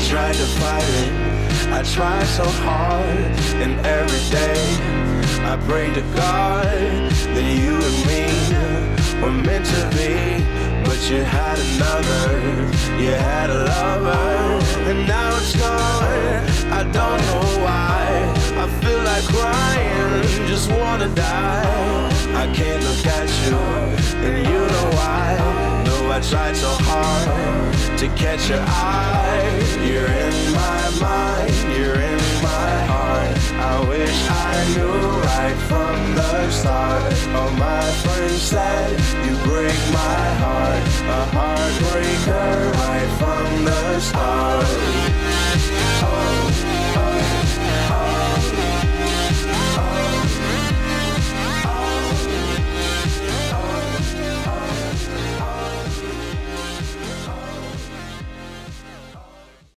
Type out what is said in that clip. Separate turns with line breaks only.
tried to fight it, I tried so hard, and every day I prayed to God that you and me were meant to be. But you had another, you had a lover, and now it's gone. I don't know why, I feel like crying, just wanna die. I can't look at you, and you know why. No, I tried so hard to catch your eye,